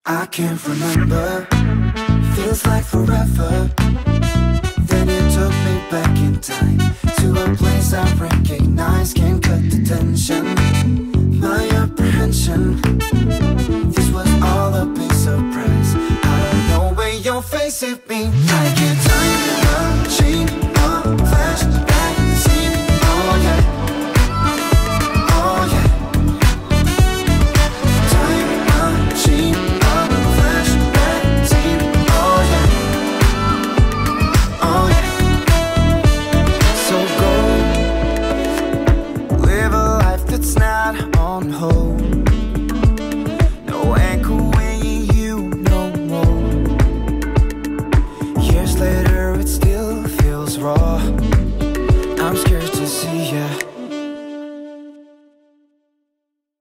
I can't remember, feels like forever. Then you took me back in time to a place I recognize. Can't cut the tension.